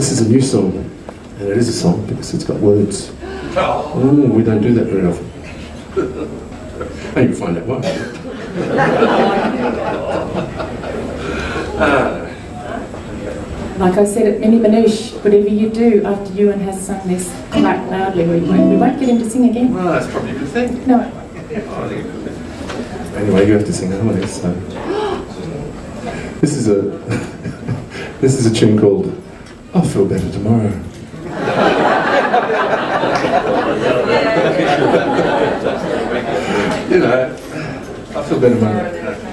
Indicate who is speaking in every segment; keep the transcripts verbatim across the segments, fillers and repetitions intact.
Speaker 1: this is a new song, and it is a song because it's got words. Oh, we don't do that very often. And you'll find out why. uh,
Speaker 2: Like I said at Oz Manouche, whatever you do after Ewan has sung this, clap loudly, we won't, we won't get him to sing again.
Speaker 1: well, that's probably a good thing.
Speaker 2: No.
Speaker 1: Oh, I think it's a good thing. Anyway, you have to sing harmony, so... This is a... this is a tune called I'll Feel Better Tomorrow. You know, I'll feel better tomorrow.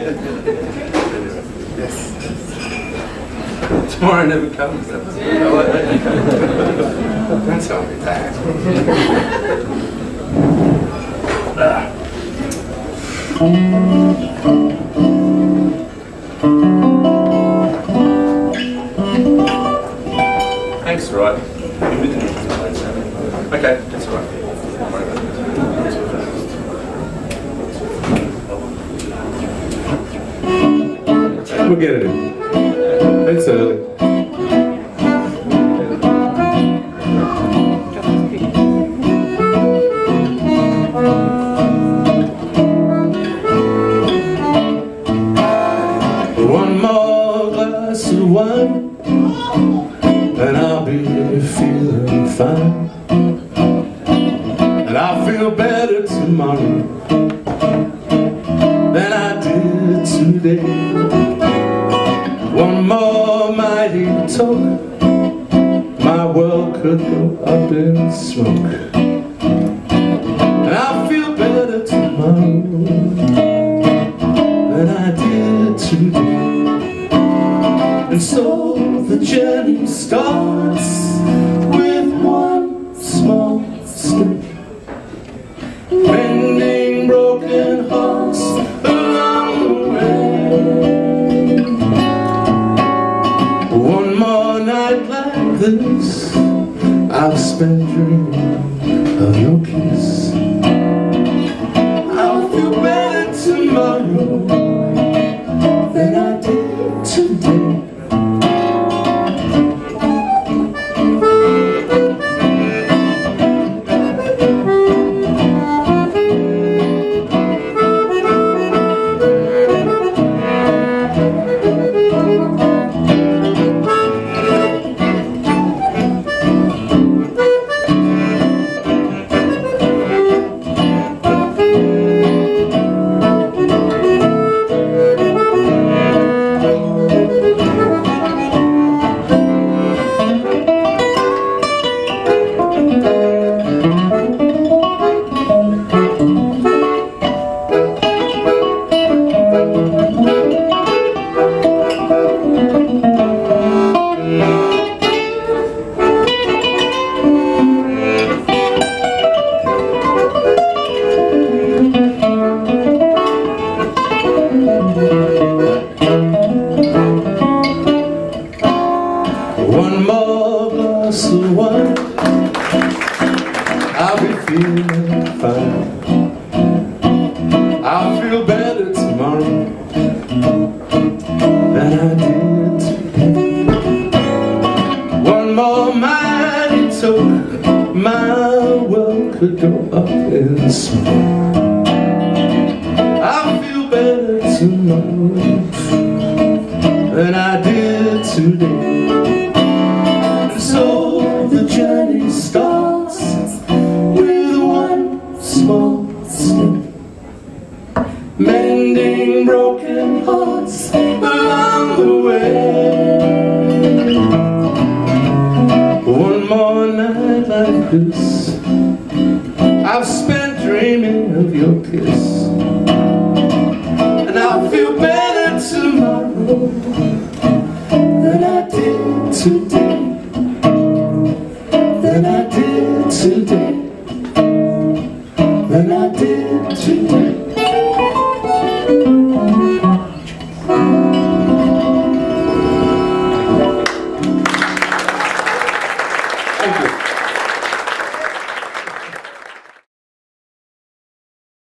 Speaker 1: Yes. Tomorrow never comes. Don't tell me that. Thanks, right. Okay, that's all right. We'll get it in. It's early. One more glass of wine and I'll be feeling fine, and I'll feel better tomorrow than I did today. One more mighty toke, my world could go up in smoke, and I'll feel better tomorrow than I did today. And so the journey starts with one small step, mending broken hearts along the way. One more night like this, I'll spend dreaming of your kiss. I'll feel better tomorrow than I did today. One more glass of wine, I'll be feeling fine. I'll feel better tomorrow than I did today. One more mighty toke, my world could go up in smoke. I'll feel better tomorrow than I did today. So the journey starts with one small step, mending broken hearts along the way. One more night like this, I've spent dreaming of your kiss, and I'll feel better tomorrow than I did today.